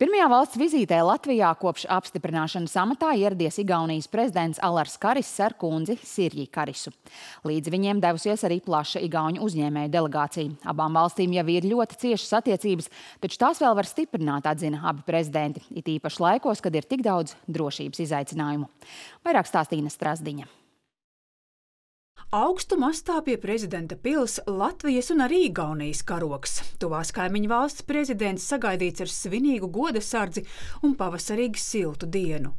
Pirmajā valsts vizītē Latvijā kopš apstiprināšanas amatā ieradies Igaunijas prezidents Alars Kariss ar kundzi Sirji Karisu. Līdz viņiem devusies arī plaša igauņu uzņēmēju delegācija. Abām valstīm jau ir ļoti ciešas attiecības, taču tās vēl var stiprināt, atzina abi prezidenti, it īpaši laikos, kad ir tik daudz drošības izaicinājumu. Vairāk stāstīja Ina Strazdiņa. Augstu mastā pie prezidenta pils Latvijas un arī Igaunijas karogs. Tuvās kaimiņu valsts prezidents sagaidīts ar svinīgu godasardzi un pavasarīgi siltu dienu.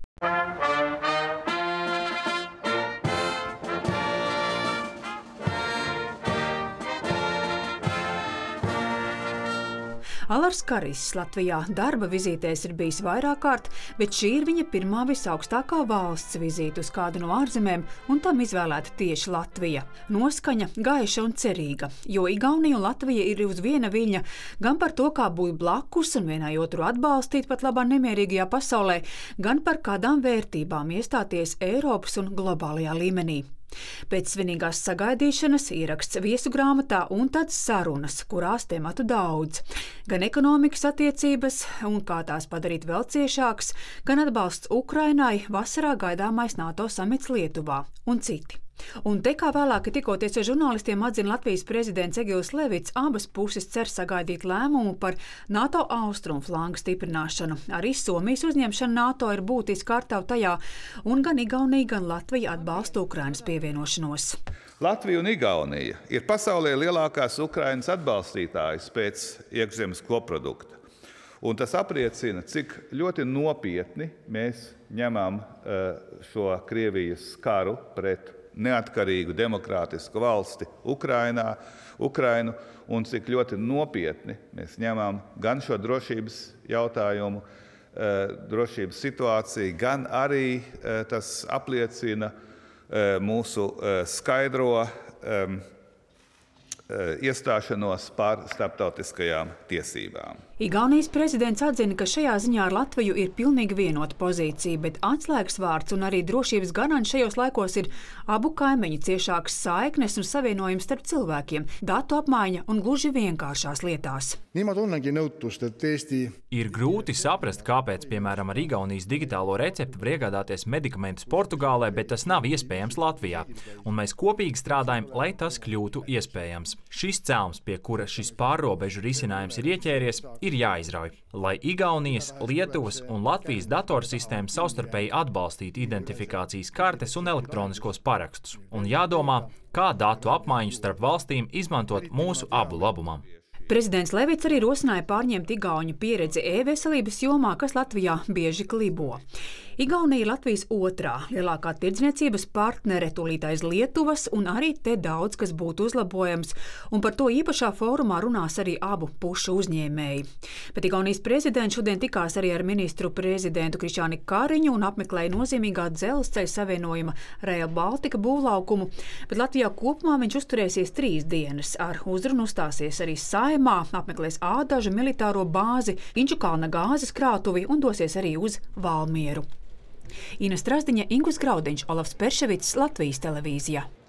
Alars Kariss Latvijā darba vizītēs ir bijis vairāk kārt, bet šī ir viņa pirmā visaugstākā valsts vizīte uz kādu no ārzemēm, un tam izvēlēta tieši Latvija. Noskaņa gaiša un cerīga, jo Igaunija un Latvija ir uz viena viļņa gan par to, kā būt blakus un vienai otru atbalstīt pat labā nemierīgajā pasaulē, gan par kādām vērtībām iestāties Eiropas un globālajā līmenī. Pēc svinīgās sagaidīšanas ieraksts viesu grāmatā un tad sarunas, kurās tematu daudz. Gan ekonomikas attiecības un kā tās padarīt vēl ciešākas, gan atbalsts Ukrainai, vasarā gaidāmais NATO samits Lietuvā un citi. Un te, kā vēlāk tikoties ar žurnālistiem atzina Latvijas prezidents Egils Levits, abas puses cer sagaidīt lēmumu par NATO austrumu flangu stiprināšanu. Arī Somijas uzņemšana NATO ir būtiska ārtavu tajā, un gan Igaunija, gan Latvija atbalsta Ukrainas pievienošanos. Latvija un Igaunija ir pasaulē lielākās Ukrainas atbalstītājas pēc iekšzemes koprodukta. Un tas apliecina, cik ļoti nopietni mēs ņemam šo Krievijas karu pret neatkarīgu demokrātisku valsti Ukrainu, un cik ļoti nopietni mēs ņemam gan šo drošības jautājumu, drošības situāciju, gan arī tas apliecina mūsu skaidro iestāšanos par starptautiskajām tiesībām. Igaunijas prezidents atzina, ka šajā ziņā ar Latviju ir pilnīgi vienota pozīcija, bet atslēgas vārds un arī drošības garants šajos laikos ir abu kaimiņu ciešākas saiknes un savienojums starp cilvēkiem, datu apmaiņa un gluži vienkāršās lietās. Ir grūti saprast, kāpēc, piemēram, ar Igaunijas digitālo recepti var iegādāties medikamentus Portugālē, bet tas nav iespējams Latvijā. Un mēs kopīgi strādājam, lai tas kļūtu iespējams. Šis cēlums, pie kura šis pārrobežu risinājums ir ieķēries, ir jāizrauj, lai Igaunijas, Lietuvas un Latvijas datorsistēmas savstarpēji atbalstītu identifikācijas kartes un elektroniskos parakstus. Un jādomā, kā datu apmaiņu starp valstīm izmantot mūsu abu labumam. Prezidents Levits arī rosināja pārņemt igauņu pieredzi e-veselības jomā, kas Latvijā bieži klibo. Igaunija ir Latvijas otrā lielākā tirdzniecības partnere, tūlīt aiz Lietuvas, un arī te daudz, kas būtu uzlabojams, un par to īpašā fórumā runās arī abu pušu uzņēmēji. Bet Igaunijas prezidents šodien tikās arī ar ministru prezidentu Krišjāni Kariņu un apmeklēja nozīmīgā dzelzceļa savienojuma Rail Baltica būvlaukumu, bet Latvijā kopumā viņš uzturēsies 3 dienas. Ar uzrunu uzstāsies arī Saeimā, apmeklēs Ādažu militāro bāzi, Inčukalna gāzes krātuvi un dosies arī uz Valmieru. Ina Strazdiņa, Ingus Graudiņš, Olavs Perševits, Latvijas televīzija.